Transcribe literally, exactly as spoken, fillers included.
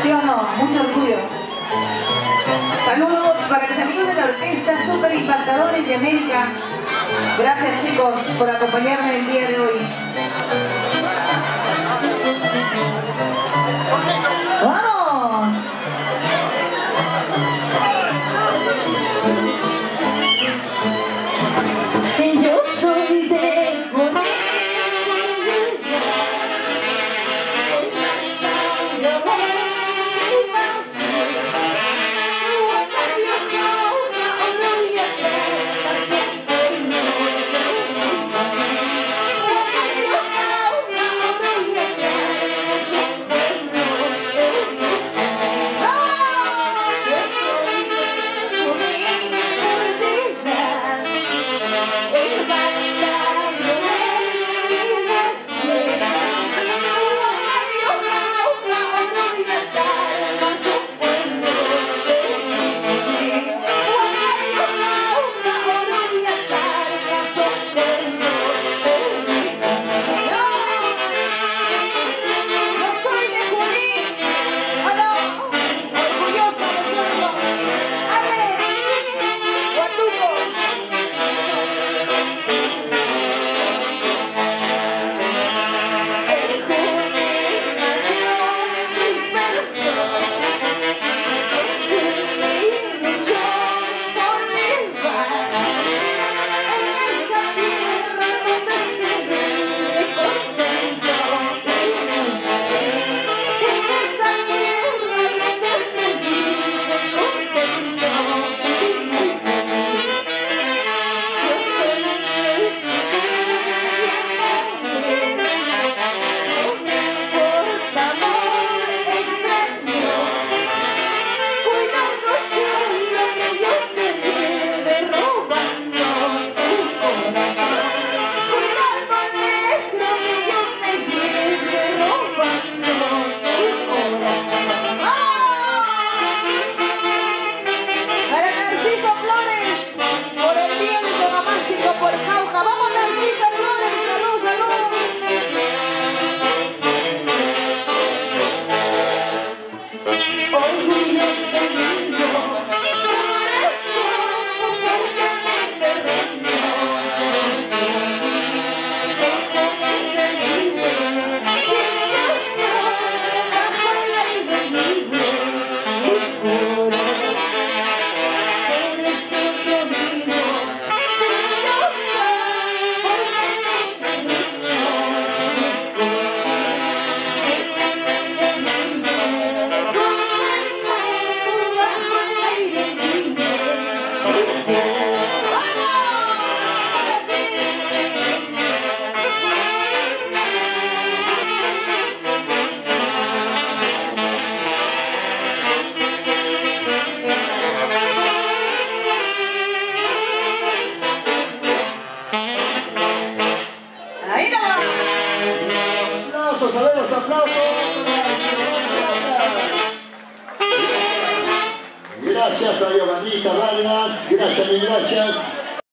¿Sí o no? Mucho orgullo. Saludos para mis amigos de la orquesta Super Impactadores de América. Gracias, chicos, por acompañarme el día de hoy. ¡Vamos! Yo soy de Bolivia. Aplausos, a ver los aplausos. Gracias a Giovannita Vargas, gracias, mil gracias.